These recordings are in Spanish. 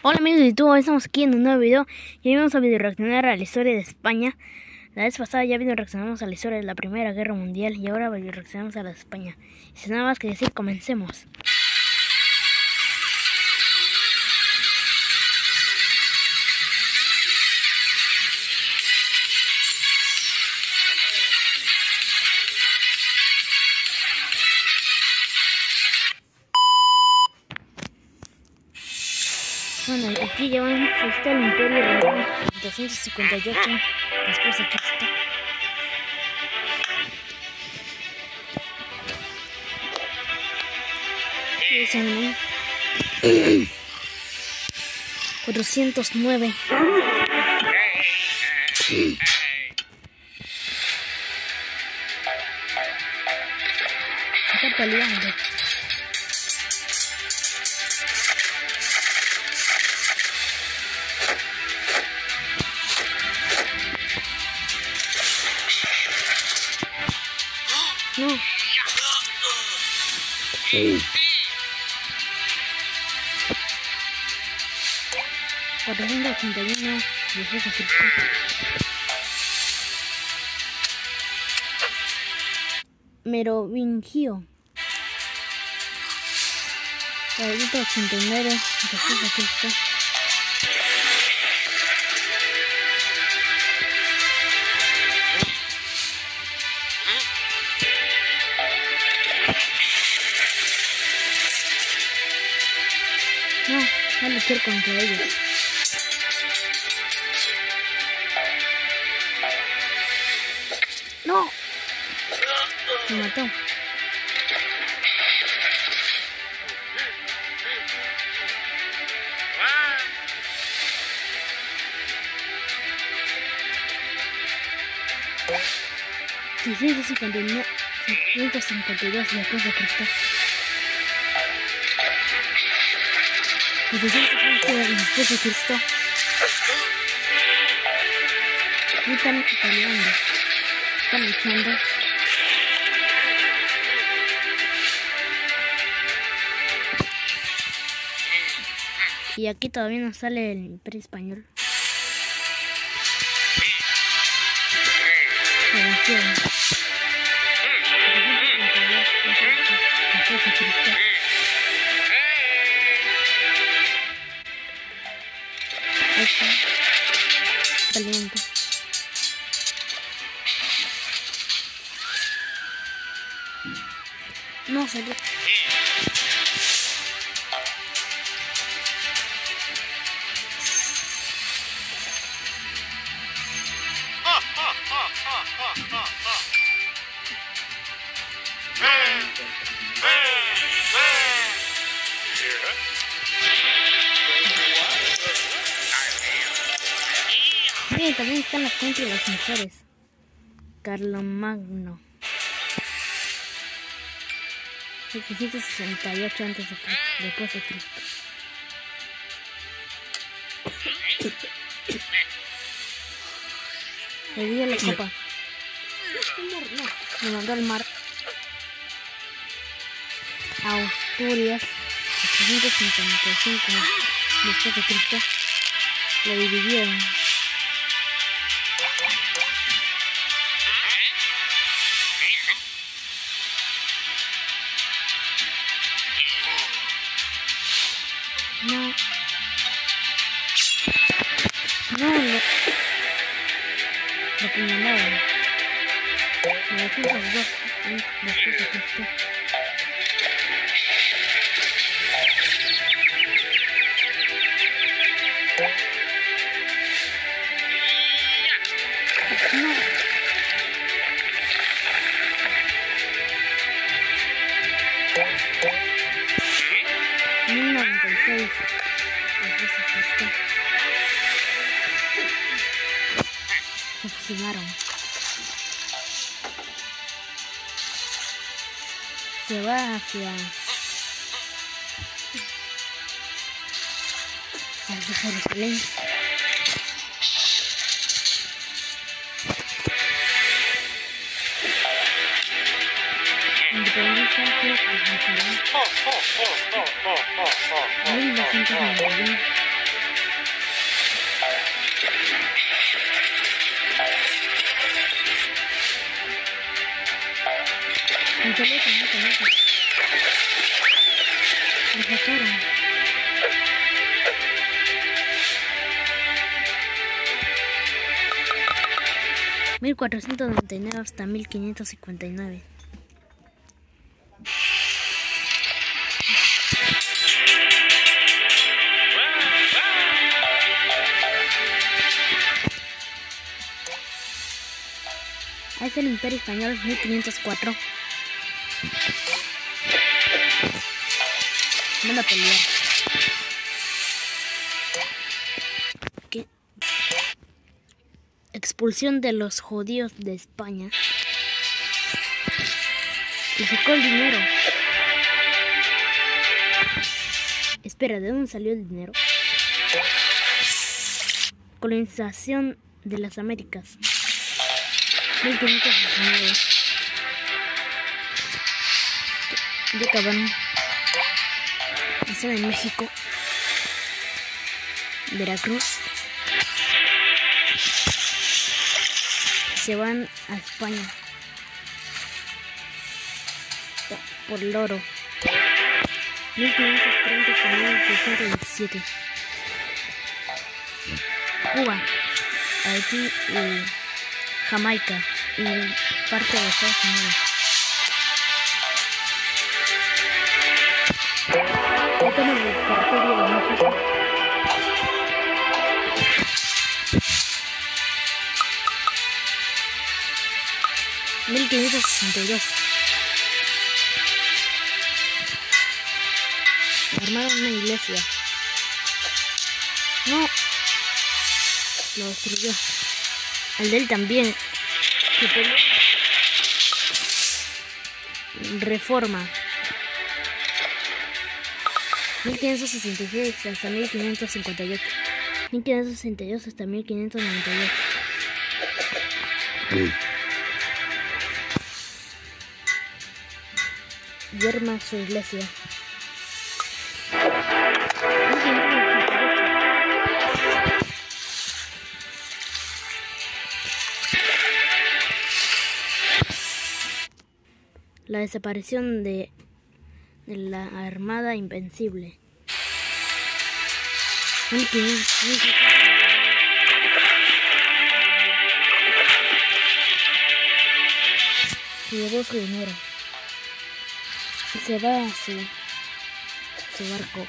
Hola amigos de YouTube, hoy estamos aquí en un nuevo video y hoy vamos a reaccionar a la historia de España. La vez pasada ya reaccionamos a la historia de la Primera Guerra Mundial y ahora reaccionamos a la de España. Y sin nada más que decir, comencemos. Bueno, aquí ya van, está el Imperio Romano 258 después de Cristo. Y son 409. Está peleando. No. 481 después de Cristo. Merovingio. 489 después de Cristo. No, va a luchar contra ellos. ¡No! Me mató. $652 después de Cristo. 711 después de Cristo. Y están peleando. Están luchando. Y aquí todavía no sale el Imperio Español. Se vencieron. Después de Cristo. Ahí está. Peleando. No salió. Miren, también están las contra las mujeres. Carlomagno. 768 antes después de Cristo. Le dio la copa. No, me mandó al mar. Asturias, 855 después de Cristo. Lo dividieron. No, lo apuñalaron. 902 después de Cristo. No. 1096 después de Cristo. Se fusionaron. Se va hacia Jerusalén. Independencia que alcanzará 1991. 1499 hasta 1559. Es el Imperio Español 1504. Van a pelear. ¿Qué? Expulsión de los judíos de España. Y sacó el dinero. Espera, ¿de dónde salió el dinero? Colonización de las Américas. 1569. De Cabán. Estado de México. Veracruz. Se van a España por el oro. 1530 hasta 1617. Cuba, Haití y Jamaica y parte de Estados Unidos. Este es el territorio de México. En 1562 armaron una iglesia. No, lo destruyó. El de él también. Reforma. 1566 hasta 1558. 1562 hasta 1598. Yerma su iglesia. La desaparición de la Armada Invencible. 1500. Se llevó su dinero y se va a su barco.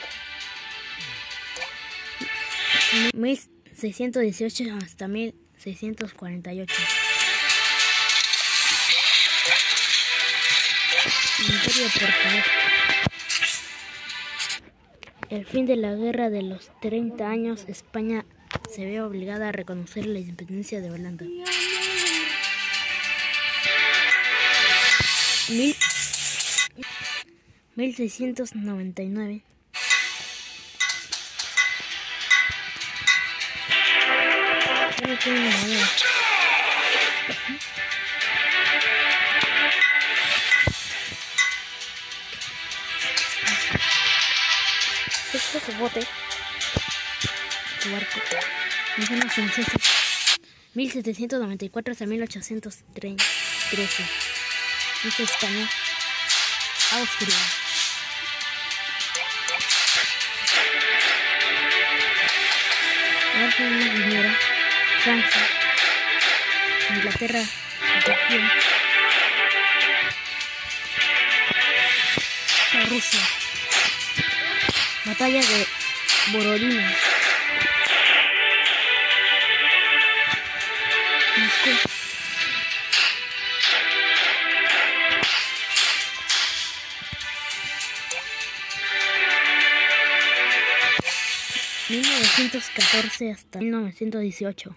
1618 hasta 1648. Imperio portugués. El fin de la Guerra de los 30 años, España se ve obligada a reconocer la independencia de Holanda. 1699. No tiene nada. Este es su bote, su barco. Son los franceses. 1794 hasta 1813. Es España. Austria. Argentina, Francia, Inglaterra, Turquía, Rusia. Batalla de Borodino. Moscú. En 1914 hasta 1918.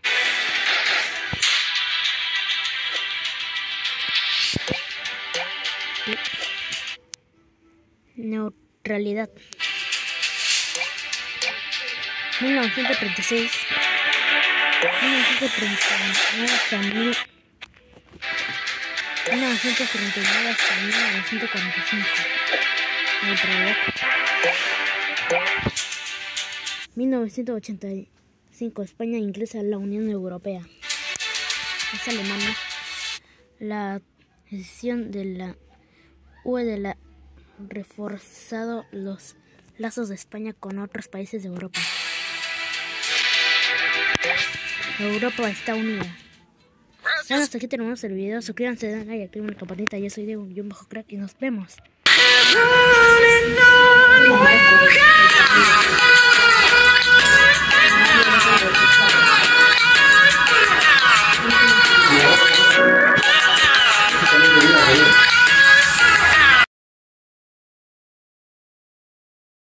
Neutralidad. 1936. 1939 hasta 1939 hasta 1945. Neutralidad. 1985. España ingresa a la Unión Europea. Es Alemania. La decisión de la UE de la reforzado los lazos de España con otros países de Europa. Europa está unida. Bueno, hasta aquí terminamos el video. Suscríbanse, denle like, activen la campanita. Yo soy Diego, yo un bajo crack y nos vemos.